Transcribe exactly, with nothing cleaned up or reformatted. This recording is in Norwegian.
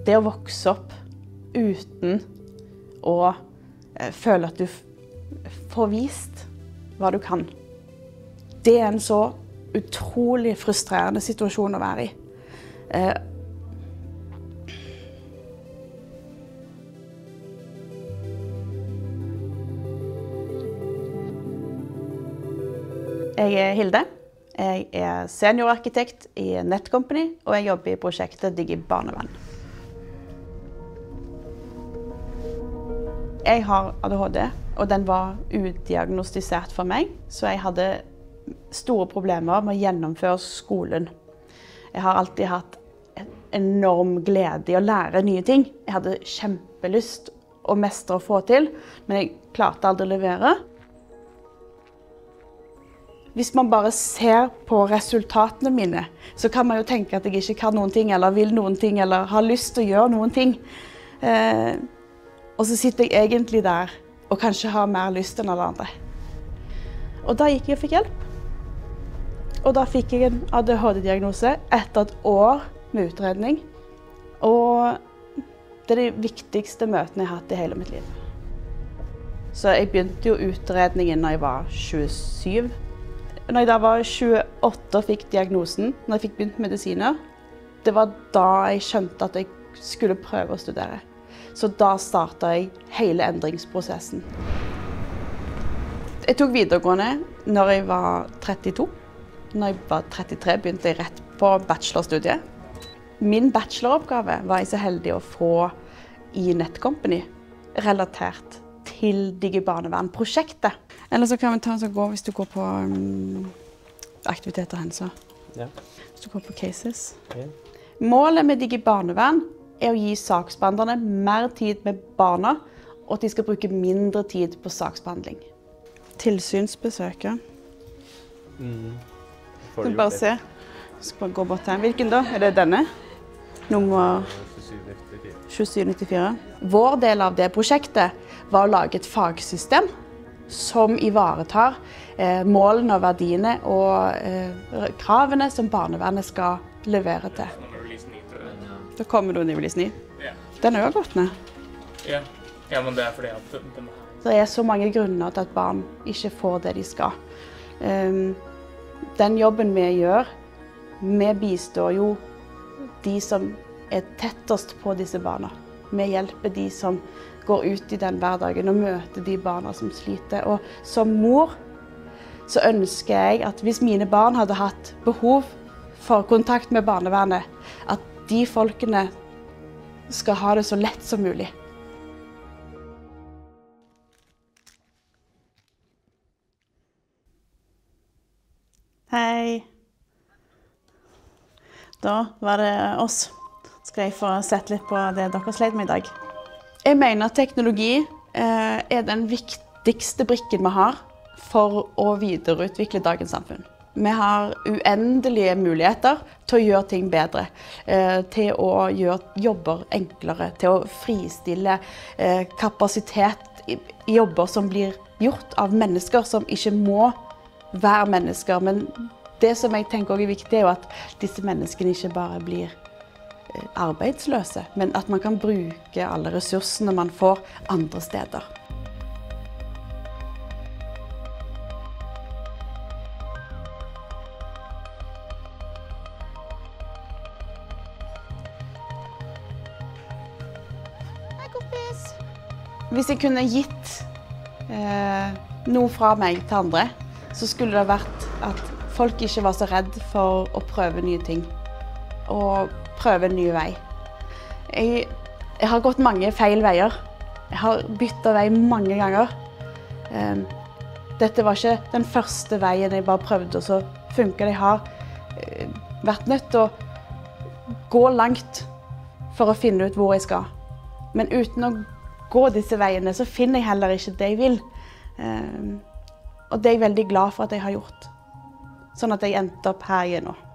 det å vokse opp uten å eh, føle at du får vist hva du kan, det er en så utrolig frustrerende situasjon å være i. Eh, Jeg er Hilde. Jeg er seniorarkitekt i Netcompany, og jeg jobber i prosjektet DigiBarnevern. Jeg har A D H D, og den var udiagnostisert for meg, så jeg hadde store problemer med å gjennomføre skolen. Jeg har alltid hatt en enorm glede i å lære nye ting. Jeg hadde kjempelyst å mestre og få til, men jeg klarte aldri å levere. Hvis man bare ser på resultatene mine, så kan man jo tenke at jeg ikke kan noen ting, eller vil noen ting, eller har lyst til å gjøre noen ting. Eh, og så sitter jeg egentlig der, og kanskje har mer lyst enn alle andre. Og da gikk jeg og fikk hjelp. Og da fikk jeg en A D H D-diagnose etter et år med utredning. Og det er de viktigste møtene jeg har hatt i hele mitt liv. Så jeg begynte jo utredningen når jeg var tjuesyv. Når jeg da var tjueåtte og fikk diagnosen, når jeg fikk begynt medisiner, det var da jeg skjønte at jeg skulle prøve å studere. Så da startet jeg hele endringsprosessen. Jeg tok videregående når jeg var trettito. Når jeg var trettitre begynte jeg rett på bachelorstudiet. Min bacheloroppgave var jeg så heldig å få i Netcompany, relatert til DigiBarnevern-prosjektet. Eller så kan vi ta en sånn gå hvis du går på um, aktiviteter og hendelser. Ja. Hvis du går på cases. Ja. Målet med DigiBarnevern er å gi saksbehandlerne mer tid med barna, og at de skal bruke mindre tid på saksbehandling. Tilsynsbesøket. Mm. Får du bare se. Jeg skal bare gå bort her. Hvilken da? Er det denne? Nummer tjuesyv nittifire. Vår del av det prosjektet var å lage et fagsystem som ivaretar eh, målene og verdiene og eh, kravene som barnevernet skal levere til. Da kommer du i release ni. Den er jo gått ned. Ja. Ja, men det er fordi at den er... Det er så mange grunner til at barn ikke får det de skal. Um, den jobben vi gjør, vi bistår jo de som er tettest på disse barna. Vi hjelper de som går ut i den hverdagen og møter de barna som sliter. Og som mor så ønsker jeg at hvis mine barn hadde hatt behov for kontakt med barnevernet, at de folkene skal ha det så lett som mulig. Hei. Da var det oss. Skal jeg få sett litt på det dere sleit med i dag. Jeg mener at teknologi eh, er den viktigste brikken vi har for å videreutvikle dagens samfunn. Vi har uendelige muligheter til å gjøre ting bedre, eh, til å gjøre jobber enklere, til å fristille eh, kapasitet i, i jobber som blir gjort av mennesker som ikke må være mennesker. Men det som jeg tenker også er viktig, er jo at disse menneskene ikke bare blir arbeidsløse, men at man kan bruke alle ressursene man får andre steder. Hei, kompis! Hvis jeg kunne gitt eh, noe fra meg til andre, så skulle det vært at folk ikke var så redd for å prøve nye ting. Og prøve en ny vei. Jeg, jeg har gått mange feil veier. Jeg har byttet vei mange ganger. Um, dette var ikke den første veien jeg bare prøvde, og så funker det. Jeg har uh, vært nødt til å gå langt for å finne ut hvor jeg skal. Men uten å gå disse veiene, så finner jeg heller ikke det jeg vil. Um, og det er jeg veldig glad for at jeg har gjort. Sånn at jeg endte opp her igjen nå.